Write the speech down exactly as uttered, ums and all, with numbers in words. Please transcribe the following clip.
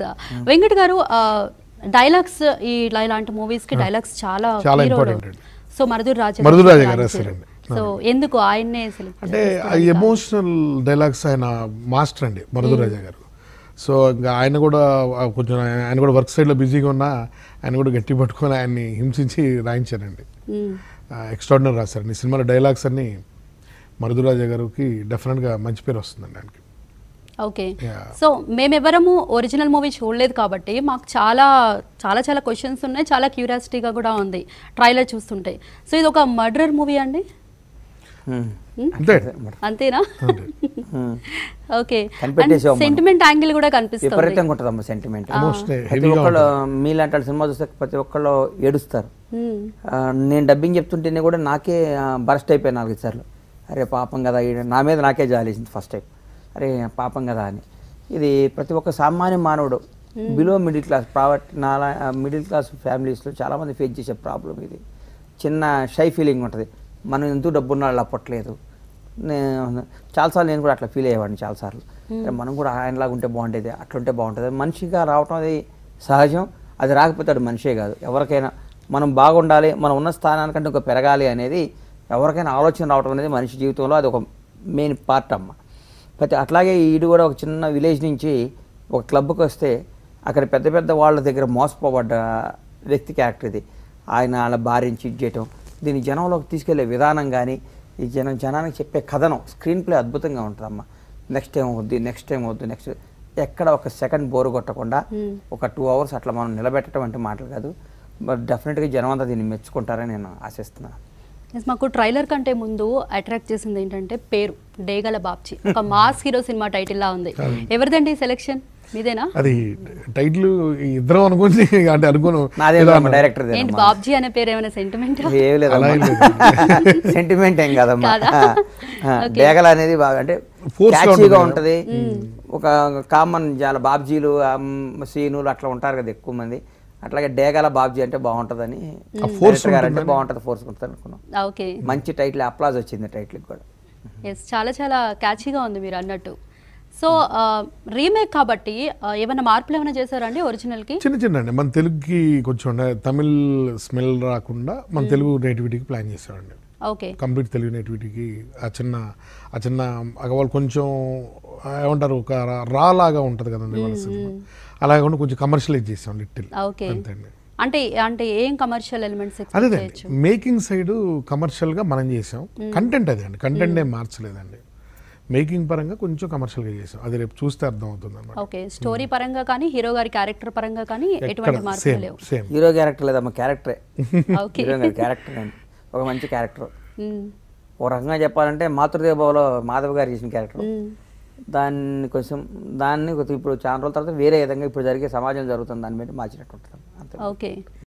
వెంకట్ గారు డైలాగ్స్ ఈ ఇలాంటి మూవీస్ కి డైలాగ్స్ చాలా ఇంపార్టెంట్. సో మరుదూరు రాజా మరుదూరు రాజా గారు రాశారండి. సో ఎందుకు ఆయన్నే సెలెక్ట్ అంటే ఎమోషనల్ డైలాగ్స్ ఆయన మాస్టర్ అండి మరుదూరు రాజా గారు. సో ఇంకా ఆయన కూడా కొంచెం ఆయన కూడా వర్క్ సైడ్లో బిజీగా ఉన్నా ఆయన కూడా గట్టి పట్టుకొని ఆయన్ని హింసించి రాయించారండి. ఎక్స్ట్రాడినరీ రాశారండి. ఈ సినిమాలో డైలాగ్స్ అన్నీ మరుదూరు రాజా గారికి డెఫినెట్గా మంచి పేరు వస్తుందండి ఆయనకి. ఓకే, సో మేమెవరము ఒరిజినల్ మూవీ చూడలేదు కాబట్టి మాకు చాలా చాలా చాలా క్వశ్చన్స్ ఉన్నాయి, చాలా క్యూరియాసిటీగా కూడా ఉంది ట్రైలర్ చూస్తుంటే. సో ఇది ఒక మర్డర్ మూవీ అండి, అంతేనా? ఓకే, సెంటిమెంట్ యాంగిల్ కూడా కనిపిస్తుంది. విపరీతంగా ఉంటుందమ్మా సెంటిమెంట్. ప్రతి ఒక్కళ్ళు మీలాంటి వాళ్ళు సినిమా చూస్తే ప్రతి ఒక్కళ్ళు ఏడుస్తారు. నేను డబ్బింగ్ చెప్తుంటేనే కూడా నాకే బరస్ట్ అయిపోయాను నాలుగు సార్లు. అరే పాపం కదా, నా మీద నాకే జాలేసింది ఫస్ట్ టైం. అరే పాపం కదా అని. ఇది ప్రతి ఒక్క సామాన్య మానవుడు బిలో మిడిల్ క్లాస్ ప్రావర్టీ నాలా మిడిల్ క్లాస్ ఫ్యామిలీస్లో చాలామంది ఫేస్ చేసే ప్రాబ్లం ఇది. చిన్న షై ఫీలింగ్ ఉంటుంది, మనం ఎందుకు డబ్బున్న వాళ్ళు అప్పట్లేదు. నేను చాలాసార్లు నేను కూడా అట్లా ఫీల్ అయ్యేవాడిని చాలాసార్లు. మనం కూడా ఆయనలాగా ఉంటే బాగుండేది, అట్లుంటే బాగుంటుంది. మనిషిగా రావటం అది సహజం, అది రాకపోతే అది మనిషే కాదు. ఎవరికైనా మనం బాగుండాలి, మనం ఉన్న స్థానానికంటే ఒక పెరగాలి అనేది ఎవరికైనా ఆలోచన రావటం అనేది మనిషి జీవితంలో అది ఒక మెయిన్ పార్ట్ అమ్మ. ప్రతి అట్లాగే ఈడు కూడా ఒక చిన్న విలేజ్ నుంచి ఒక క్లబ్కి వస్తే అక్కడ పెద్ద పెద్ద వాళ్ళ దగ్గర మోసపోబడ్డ వ్యక్తి క్యారెక్టర్ ఇది. ఆయన వాళ్ళ భార్యని చీట్ చేయటం, దీన్ని జనంలోకి తీసుకెళ్లే విధానం కానీ ఈ జనం జనానికి చెప్పే కథనం స్క్రీన్ ప్లే అద్భుతంగా ఉంటుందమ్మా. నెక్స్ట్ టైం వద్దు నెక్స్ట్ టైం వద్దు నెక్స్ట్ ఎక్కడ ఒక సెకండ్ బోరు కొట్టకుండా ఒక టూ అవర్స్ అట్లా మనం నిలబెట్టడం అంటే మాటలు కాదు. బట్ డెఫినెట్గా జనం అంతా దీన్ని మెచ్చుకుంటారని నేను ఆశిస్తున్నాను. మాకు ట్రైలర్ కంటే ముందు అట్రాక్ట్ చేసింది ఏంటంటే పేరు డేగల బాబ్జీ, ఒక మాస్ హీరో సినిమా టైటిల్ లా ఉంది. ఎవరిదండి సెలెక్షన్? మీదేనా? అది టైటిల్ ఇద్దరం అనుకుంది అంటే అనుకోను. డైరెక్టర్ ఏంటి బాబ్జీ అనే పేరు ఏమైనా సెంటిమెంట్? సెంటిమెంట్ ఏం కాదమ్మా. డేగల అనేది బాగా అంటే క్యాచీగా ఉంటది. ఒక కామన్ చాలా బాబ్జీలు సీనులు అట్లా ఉంటారు కదా ఎక్కువ మంది. అట్లాగే డేగల బాబ్జీ అంటే బాగుంటుందని అంటే బాగుంటుంది, ఫోర్స్ ఉంటుంది అనుకున్నాం. ఓకే, మంచి టైటిల్, అప్లాజ్ వచ్చింది టైటిల్ కూడా. ఎస్, చాలా చాలా క్యాచీగా ఉంది మీరు అన్నట్టు. సో రీమేక్ కాబట్టి ఏమైనా మార్పులు ఏమైనా చేశారండి ఒరిజినల్కి? చిన్న చిన్న అండి, మన తెలుగుకి కొంచెం తమిళ్ స్మెల్ రాకుండా మన తెలుగు నేటివిటీకి ప్లాన్ చేశామండి. ఓకే, కంప్లీట్ తెలుగు నేటివిటీకి ఆ చిన్న ఆ చిన్న వాళ్ళు కొంచెం ఏమంటారు ఒక రా లాగా ఉంటుంది కదండి వాళ్ళ సినిమా, అలాగే కొంచెం కమర్షియలైజ్ చేసాం లిటిల్. ఓకే, అంటే అంటే ఏం కమర్షియల్ ఎలిమెంట్స్? అదే మేకింగ్ సైడ్ కమర్షియల్ గా మనం చేసాం. కంటెంట్ అదే అండి, కంటెంట్ ఏం మార్చలేదండి. మేకింగ్ పరంగా కొంచెం కమర్షియల్ గా చేసాం, అది రేపు చూస్తే అర్థం అవుతుంది అన్నమాట. ఓకే, స్టోరీ పరంగా కానీ హీరో గారి క్యారెక్టర్ పరంగా కానీ ఎటువంటి మార్పులు లేవు. హీరో క్యారెక్టర్ లేదమ్మా, క్యారెక్టరే. హీరో గారి క్యారెక్టర్ అండి, ఒక మంచి క్యారెక్టర్. ఒక రకంగా చెప్పాలంటే మాతృదేవలో మాధవ్ గారు చేసిన క్యారెక్టర్, దాన్ని కొంచెం దాన్ని ఇప్పుడు చాలా రోజుల తర్వాత వేరే విధంగా ఇప్పుడు జరిగే సమాజం జరుగుతుంది దాన్ని బట్టి మార్చినట్టు ఉంటుంది. ఓకే.